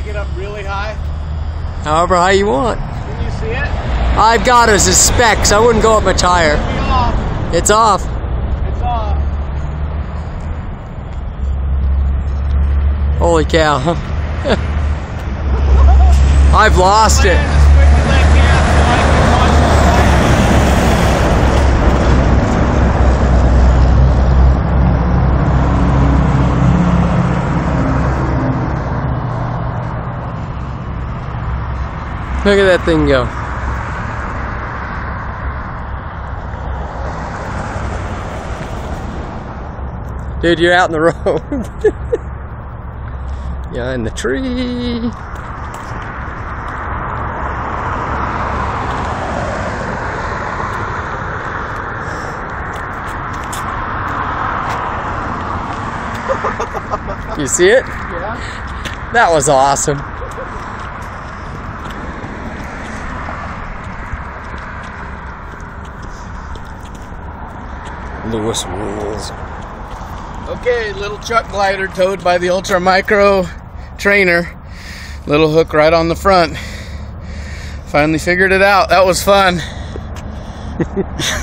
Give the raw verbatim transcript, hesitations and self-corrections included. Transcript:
take it up really high? However high you want. Can you see it? I've got it as a spec, so I wouldn't go up much higher. Off. It's off. It's off. Holy cow. I've lost it. Look at that thing go. Dude, you're out in the road. You're in the tree. You see it? Yeah. That was awesome. Lewis rules. Okay, little chuck glider towed by the Ultra Micro trainer. Little hook right on the front. Finally figured it out. That was fun.